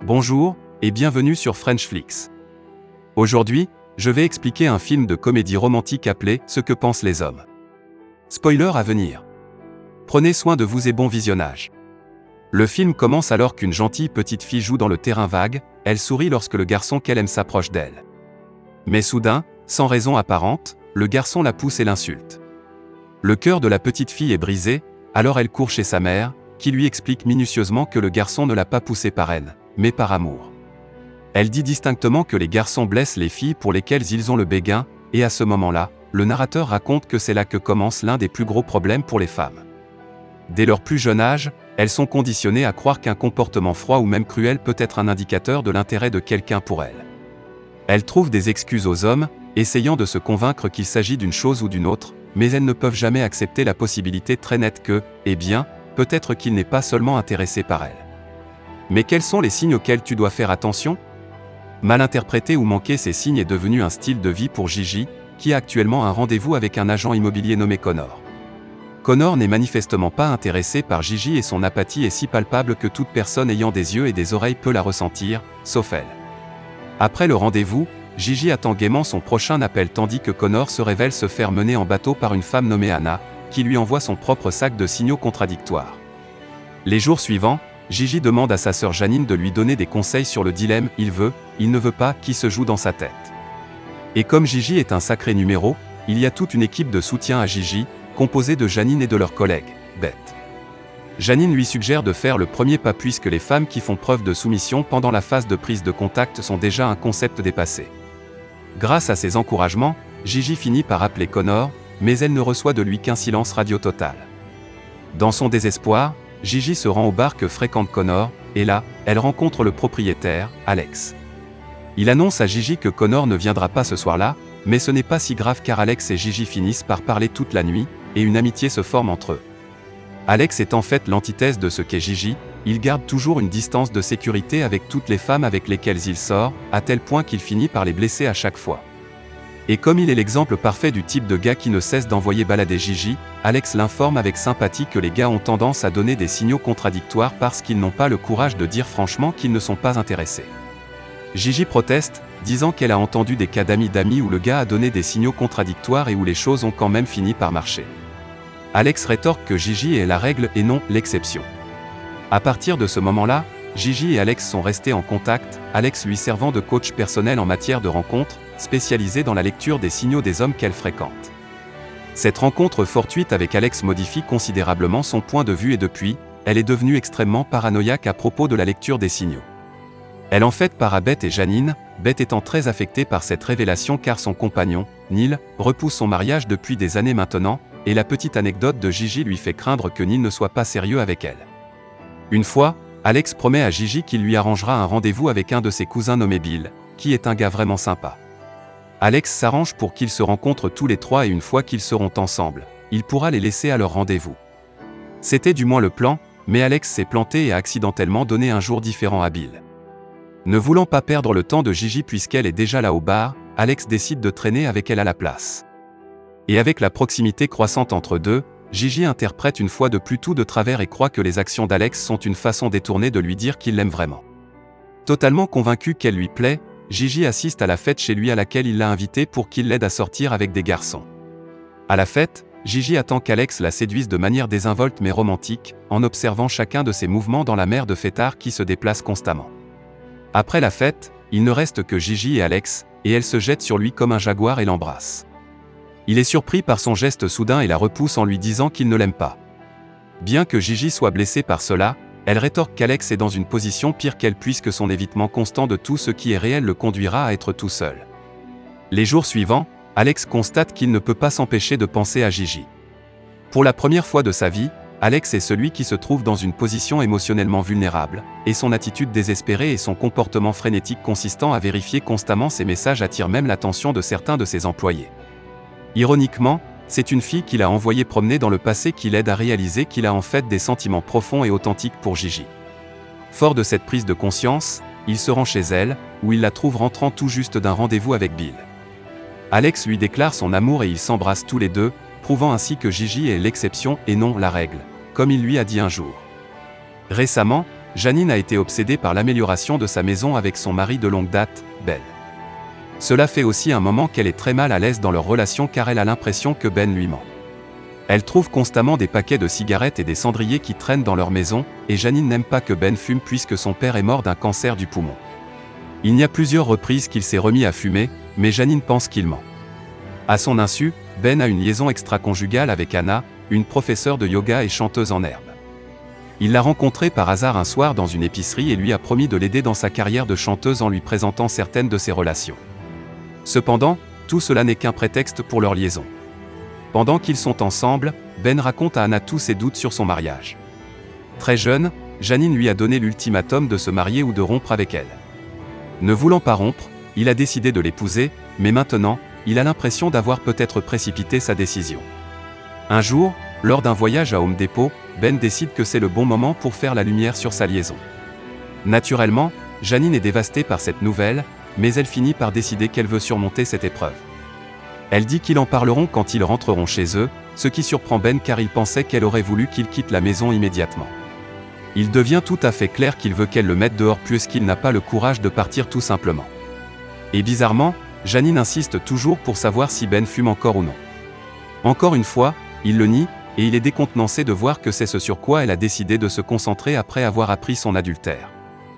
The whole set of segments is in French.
Bonjour, et bienvenue sur Frenchflix. Aujourd'hui, je vais expliquer un film de comédie romantique appelé « Ce que pensent les hommes ». Spoiler à venir. Prenez soin de vous et bon visionnage. Le film commence alors qu'une gentille petite fille joue dans le terrain vague, elle sourit lorsque le garçon qu'elle aime s'approche d'elle. Mais soudain, sans raison apparente, le garçon la pousse et l'insulte. Le cœur de la petite fille est brisé, alors elle court chez sa mère, qui lui explique minutieusement que le garçon ne l'a pas poussée par haine, mais par amour. Elle dit distinctement que les garçons blessent les filles pour lesquelles ils ont le béguin, et à ce moment-là, le narrateur raconte que c'est là que commence l'un des plus gros problèmes pour les femmes. Dès leur plus jeune âge, elles sont conditionnées à croire qu'un comportement froid ou même cruel peut être un indicateur de l'intérêt de quelqu'un pour elles. Elles trouvent des excuses aux hommes, essayant de se convaincre qu'il s'agit d'une chose ou d'une autre, mais elles ne peuvent jamais accepter la possibilité très nette que, eh bien, peut-être qu'il n'est pas seulement intéressé par elles. Mais quels sont les signes auxquels tu dois faire attention ? Mal interpréter ou manquer ces signes est devenu un style de vie pour Gigi, qui a actuellement un rendez-vous avec un agent immobilier nommé Connor. Connor n'est manifestement pas intéressé par Gigi et son apathie est si palpable que toute personne ayant des yeux et des oreilles peut la ressentir, sauf elle. Après le rendez-vous, Gigi attend gaiement son prochain appel tandis que Connor se révèle se faire mener en bateau par une femme nommée Anna, qui lui envoie son propre sac de signaux contradictoires. Les jours suivants, Gigi demande à sa sœur Janine de lui donner des conseils sur le dilemme « il veut, il ne veut pas » qui se joue dans sa tête. Et comme Gigi est un sacré numéro, il y a toute une équipe de soutien à Gigi, composée de Janine et de leur collègue, Beth. Janine lui suggère de faire le premier pas puisque les femmes qui font preuve de soumission pendant la phase de prise de contact sont déjà un concept dépassé. Grâce à ces encouragements, Gigi finit par appeler Connor, mais elle ne reçoit de lui qu'un silence radio total. Dans son désespoir, Gigi se rend au bar que fréquente Connor, et là, elle rencontre le propriétaire, Alex. Il annonce à Gigi que Connor ne viendra pas ce soir-là, mais ce n'est pas si grave car Alex et Gigi finissent par parler toute la nuit, et une amitié se forme entre eux. Alex est en fait l'antithèse de ce qu'est Gigi, il garde toujours une distance de sécurité avec toutes les femmes avec lesquelles il sort, à tel point qu'il finit par les blesser à chaque fois. Et comme il est l'exemple parfait du type de gars qui ne cesse d'envoyer balader Gigi, Alex l'informe avec sympathie que les gars ont tendance à donner des signaux contradictoires parce qu'ils n'ont pas le courage de dire franchement qu'ils ne sont pas intéressés. Gigi proteste, disant qu'elle a entendu des cas d'amis où le gars a donné des signaux contradictoires et où les choses ont quand même fini par marcher. Alex rétorque que Gigi est la règle et non l'exception. À partir de ce moment-là, Gigi et Alex sont restés en contact, Alex lui servant de coach personnel en matière de rencontres, spécialisé dans la lecture des signaux des hommes qu'elle fréquente. Cette rencontre fortuite avec Alex modifie considérablement son point de vue et depuis, elle est devenue extrêmement paranoïaque à propos de la lecture des signaux. Elle en fait part à Beth et Janine, Beth étant très affectée par cette révélation car son compagnon, Neil, repousse son mariage depuis des années maintenant, et la petite anecdote de Gigi lui fait craindre que Neil ne soit pas sérieux avec elle. Une fois, Alex promet à Gigi qu'il lui arrangera un rendez-vous avec un de ses cousins nommé Bill, qui est un gars vraiment sympa. Alex s'arrange pour qu'ils se rencontrent tous les trois et une fois qu'ils seront ensemble, il pourra les laisser à leur rendez-vous. C'était du moins le plan, mais Alex s'est planté et a accidentellement donné un jour différent à Bill. Ne voulant pas perdre le temps de Gigi puisqu'elle est déjà là au bar, Alex décide de traîner avec elle à la place. Et avec la proximité croissante entre deux, Gigi interprète une fois de plus tout de travers et croit que les actions d'Alex sont une façon détournée de lui dire qu'il l'aime vraiment. Totalement convaincu qu'elle lui plaît, Gigi assiste à la fête chez lui à laquelle il l'a invité pour qu'il l'aide à sortir avec des garçons. À la fête, Gigi attend qu'Alex la séduise de manière désinvolte mais romantique, en observant chacun de ses mouvements dans la mer de fêtards qui se déplacent constamment. Après la fête, il ne reste que Gigi et Alex, et elle se jette sur lui comme un jaguar et l'embrasse. Il est surpris par son geste soudain et la repousse en lui disant qu'il ne l'aime pas. Bien que Gigi soit blessée par cela, elle rétorque qu'Alex est dans une position pire qu'elle puisque son évitement constant de tout ce qui est réel le conduira à être tout seul. Les jours suivants, Alex constate qu'il ne peut pas s'empêcher de penser à Gigi. Pour la première fois de sa vie, Alex est celui qui se trouve dans une position émotionnellement vulnérable, et son attitude désespérée et son comportement frénétique consistant à vérifier constamment ses messages attirent même l'attention de certains de ses employés. Ironiquement, c'est une fille qu'il a envoyée promener dans le passé qui l'aide à réaliser qu'il a en fait des sentiments profonds et authentiques pour Gigi. Fort de cette prise de conscience, il se rend chez elle, où il la trouve rentrant tout juste d'un rendez-vous avec Bill. Alex lui déclare son amour et ils s'embrassent tous les deux, prouvant ainsi que Gigi est l'exception et non la règle, comme il lui a dit un jour. Récemment, Janine a été obsédée par l'amélioration de sa maison avec son mari de longue date, Ben. Cela fait aussi un moment qu'elle est très mal à l'aise dans leur relation car elle a l'impression que Ben lui ment. Elle trouve constamment des paquets de cigarettes et des cendriers qui traînent dans leur maison, et Janine n'aime pas que Ben fume puisque son père est mort d'un cancer du poumon. Il y a plusieurs reprises qu'il s'est remis à fumer, mais Janine pense qu'il ment. À son insu, Ben a une liaison extra-conjugale avec Anna, une professeure de yoga et chanteuse en herbe. Il l'a rencontrée par hasard un soir dans une épicerie et lui a promis de l'aider dans sa carrière de chanteuse en lui présentant certaines de ses relations. Cependant, tout cela n'est qu'un prétexte pour leur liaison. Pendant qu'ils sont ensemble, Ben raconte à Anna tous ses doutes sur son mariage. Très jeune, Janine lui a donné l'ultimatum de se marier ou de rompre avec elle. Ne voulant pas rompre, il a décidé de l'épouser, mais maintenant, il a l'impression d'avoir peut-être précipité sa décision. Un jour, lors d'un voyage à Home Depot, Ben décide que c'est le bon moment pour faire la lumière sur sa liaison. Naturellement, Janine est dévastée par cette nouvelle, mais elle finit par décider qu'elle veut surmonter cette épreuve. Elle dit qu'ils en parleront quand ils rentreront chez eux, ce qui surprend Ben car il pensait qu'elle aurait voulu qu'il quitte la maison immédiatement. Il devient tout à fait clair qu'il veut qu'elle le mette dehors puisqu'il n'a pas le courage de partir tout simplement. Et bizarrement, Janine insiste toujours pour savoir si Ben fume encore ou non. Encore une fois, il le nie, et il est décontenancé de voir que c'est ce sur quoi elle a décidé de se concentrer après avoir appris son adultère.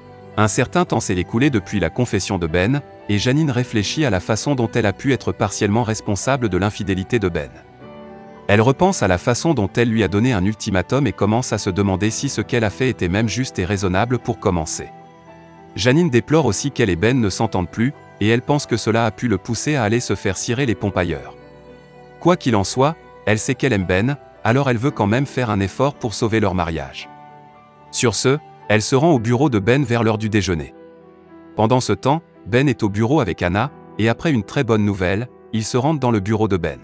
Un certain temps s'est écoulé depuis la confession de Ben, et Janine réfléchit à la façon dont elle a pu être partiellement responsable de l'infidélité de Ben. Elle repense à la façon dont elle lui a donné un ultimatum et commence à se demander si ce qu'elle a fait était même juste et raisonnable pour commencer. Janine déplore aussi qu'elle et Ben ne s'entendent plus, et elle pense que cela a pu le pousser à aller se faire cirer les pompes ailleurs. Quoi qu'il en soit, elle sait qu'elle aime Ben, alors elle veut quand même faire un effort pour sauver leur mariage. Sur ce, elle se rend au bureau de Ben vers l'heure du déjeuner. Pendant ce temps, Ben est au bureau avec Anna, et après une très bonne nouvelle, ils se rendent dans le bureau de Ben.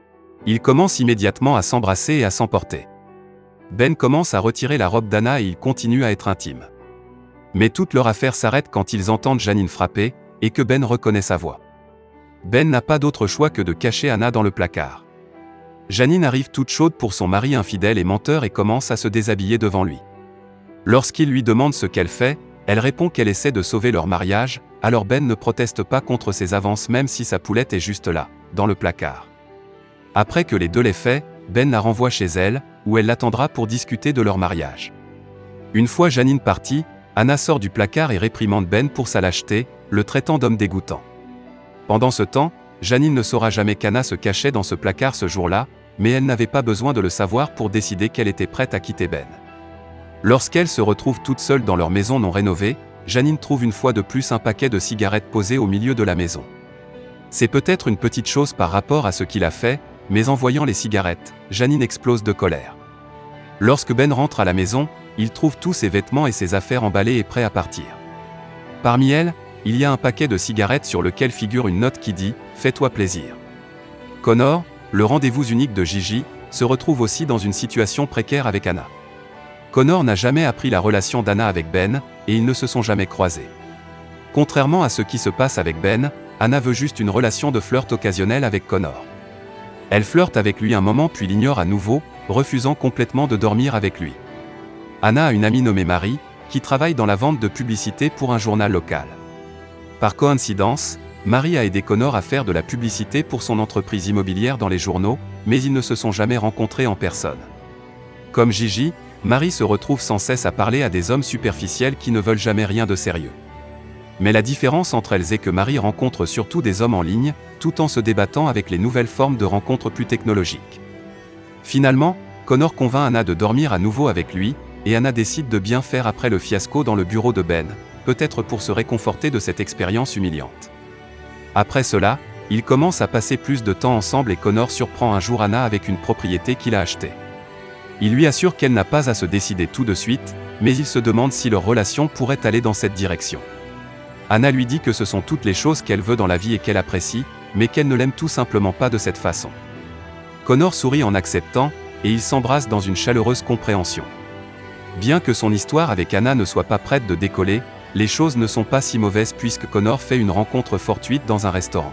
Ils commencent immédiatement à s'embrasser et à s'emporter. Ben commence à retirer la robe d'Anna et ils continuent à être intimes. Mais toute leur affaire s'arrête quand ils entendent Janine frapper, et que Ben reconnaît sa voix. Ben n'a pas d'autre choix que de cacher Anna dans le placard. Janine arrive toute chaude pour son mari infidèle et menteur et commence à se déshabiller devant lui. Lorsqu'il lui demande ce qu'elle fait, elle répond qu'elle essaie de sauver leur mariage, alors Ben ne proteste pas contre ses avances même si sa poulette est juste là, dans le placard. Après que les deux l'aient fait, Ben la renvoie chez elle, où elle l'attendra pour discuter de leur mariage. Une fois Janine partie, Anna sort du placard et réprimande Ben pour sa lâcheté, le traitant d'homme dégoûtant. Pendant ce temps, Janine ne saura jamais qu'Anna se cachait dans ce placard ce jour-là, mais elle n'avait pas besoin de le savoir pour décider qu'elle était prête à quitter Ben. Lorsqu'elle se retrouve toute seule dans leur maison non rénovée, Janine trouve une fois de plus un paquet de cigarettes posé au milieu de la maison. C'est peut-être une petite chose par rapport à ce qu'il a fait, mais en voyant les cigarettes, Janine explose de colère. Lorsque Ben rentre à la maison, il trouve tous ses vêtements et ses affaires emballés et prêts à partir. Parmi elles, il y a un paquet de cigarettes sur lequel figure une note qui dit « Fais-toi plaisir ». Connor, le rendez-vous unique de Gigi, se retrouve aussi dans une situation précaire avec Anna. Connor n'a jamais appris la relation d'Anna avec Ben, et ils ne se sont jamais croisés. Contrairement à ce qui se passe avec Ben, Anna veut juste une relation de flirt occasionnelle avec Connor. Elle flirte avec lui un moment puis l'ignore à nouveau, refusant complètement de dormir avec lui. Anna a une amie nommée Marie, qui travaille dans la vente de publicité pour un journal local. Par coïncidence, Marie a aidé Connor à faire de la publicité pour son entreprise immobilière dans les journaux, mais ils ne se sont jamais rencontrés en personne. Comme Gigi, Marie se retrouve sans cesse à parler à des hommes superficiels qui ne veulent jamais rien de sérieux. Mais la différence entre elles est que Marie rencontre surtout des hommes en ligne, tout en se débattant avec les nouvelles formes de rencontres plus technologiques. Finalement, Connor convainc Anna de dormir à nouveau avec lui, et Anna décide de bien faire après le fiasco dans le bureau de Ben, peut-être pour se réconforter de cette expérience humiliante. Après cela, ils commencent à passer plus de temps ensemble et Connor surprend un jour Anna avec une propriété qu'il a achetée. Il lui assure qu'elle n'a pas à se décider tout de suite, mais il se demande si leur relation pourrait aller dans cette direction. Anna lui dit que ce sont toutes les choses qu'elle veut dans la vie et qu'elle apprécie, mais qu'elle ne l'aime tout simplement pas de cette façon. Connor sourit en acceptant, et ils s'embrassent dans une chaleureuse compréhension. Bien que son histoire avec Anna ne soit pas prête de décoller, les choses ne sont pas si mauvaises puisque Connor fait une rencontre fortuite dans un restaurant.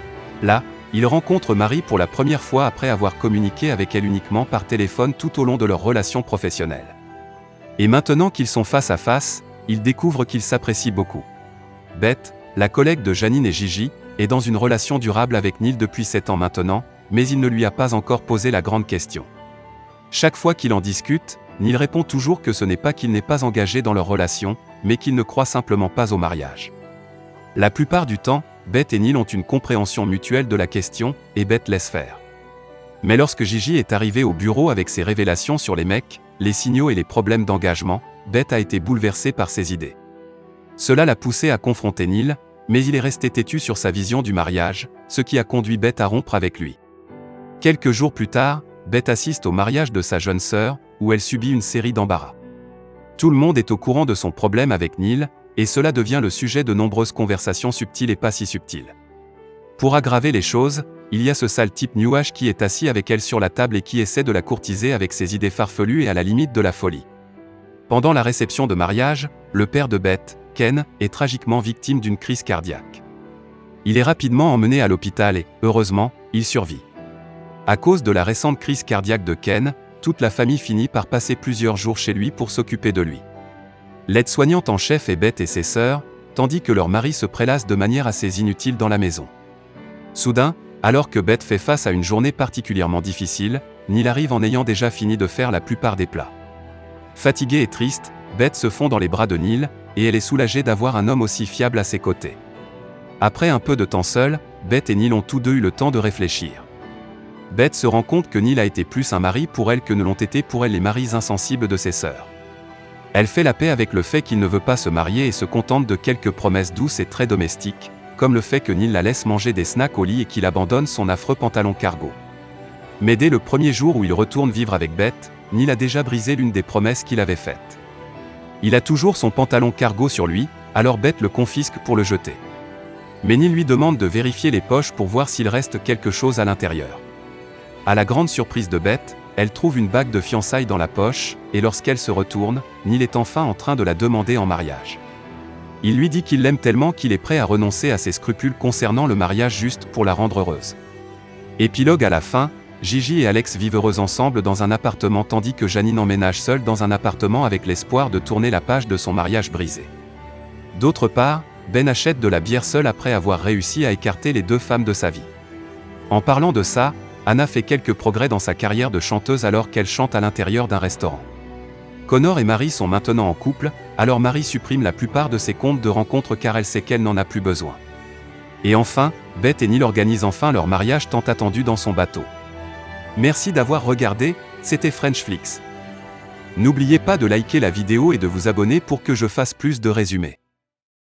Là, il rencontre Marie pour la première fois après avoir communiqué avec elle uniquement par téléphone tout au long de leur relation professionnelle. Et maintenant qu'ils sont face à face, ils découvrent qu'ils s'apprécient beaucoup. Beth, la collègue de Janine et Gigi, est dans une relation durable avec Neil depuis 7 ans maintenant, mais il ne lui a pas encore posé la grande question. Chaque fois qu'il en discute, Neil répond toujours que ce n'est pas qu'il n'est pas engagé dans leur relation, mais qu'il ne croit simplement pas au mariage. La plupart du temps, Beth et Neil ont une compréhension mutuelle de la question, et Beth laisse faire. Mais lorsque Gigi est arrivée au bureau avec ses révélations sur les mecs, les signaux et les problèmes d'engagement, Beth a été bouleversée par ses idées. Cela l'a poussé à confronter Neil, mais il est resté têtu sur sa vision du mariage, ce qui a conduit Beth à rompre avec lui. Quelques jours plus tard, Beth assiste au mariage de sa jeune sœur, où elle subit une série d'embarras. Tout le monde est au courant de son problème avec Neil, et cela devient le sujet de nombreuses conversations subtiles et pas si subtiles. Pour aggraver les choses, il y a ce sale type nuage qui est assis avec elle sur la table et qui essaie de la courtiser avec ses idées farfelues et à la limite de la folie. Pendant la réception de mariage, le père de Beth, Ken, est tragiquement victime d'une crise cardiaque. Il est rapidement emmené à l'hôpital et, heureusement, il survit. À cause de la récente crise cardiaque de Ken, toute la famille finit par passer plusieurs jours chez lui pour s'occuper de lui. L'aide-soignante en chef est Beth et ses sœurs, tandis que leur mari se prélasse de manière assez inutile dans la maison. Soudain, alors que Beth fait face à une journée particulièrement difficile, Neil arrive en ayant déjà fini de faire la plupart des plats. Fatiguée et triste, Beth se fond dans les bras de Neil, et elle est soulagée d'avoir un homme aussi fiable à ses côtés. Après un peu de temps seul, Beth et Neil ont tous deux eu le temps de réfléchir. Beth se rend compte que Neil a été plus un mari pour elle que ne l'ont été pour elle les maris insensibles de ses sœurs. Elle fait la paix avec le fait qu'il ne veut pas se marier et se contente de quelques promesses douces et très domestiques, comme le fait que Neil la laisse manger des snacks au lit et qu'il abandonne son affreux pantalon cargo. Mais dès le premier jour où il retourne vivre avec Beth, Neil a déjà brisé l'une des promesses qu'il avait faites. Il a toujours son pantalon cargo sur lui, alors Beth le confisque pour le jeter. Mais Neil lui demande de vérifier les poches pour voir s'il reste quelque chose à l'intérieur. À la grande surprise de Beth, elle trouve une bague de fiançailles dans la poche, et lorsqu'elle se retourne, Neil est enfin en train de la demander en mariage. Il lui dit qu'il l'aime tellement qu'il est prêt à renoncer à ses scrupules concernant le mariage juste pour la rendre heureuse. Épilogue à la fin, Gigi et Alex vivent heureux ensemble dans un appartement tandis que Janine emménage seule dans un appartement avec l'espoir de tourner la page de son mariage brisé. D'autre part, Ben achète de la bière seule après avoir réussi à écarter les deux femmes de sa vie. En parlant de ça, Anna fait quelques progrès dans sa carrière de chanteuse alors qu'elle chante à l'intérieur d'un restaurant. Connor et Marie sont maintenant en couple, alors Marie supprime la plupart de ses comptes de rencontres car elle sait qu'elle n'en a plus besoin. Et enfin, Beth et Neil organisent enfin leur mariage tant attendu dans son bateau. Merci d'avoir regardé, c'était Frenchflix. N'oubliez pas de liker la vidéo et de vous abonner pour que je fasse plus de résumés.